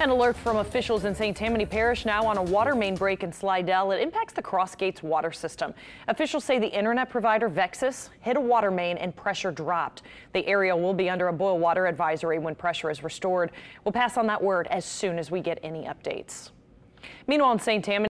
An alert from officials in Tammany Parish now on a water main break in Slidell. It impacts the Cross Gates water system. Officials say the internet provider Vexus hit a water main and pressure dropped. The area will be under a boil water advisory when pressure is restored. We'll pass on that word as soon as we get any updates. Meanwhile, in Tammany,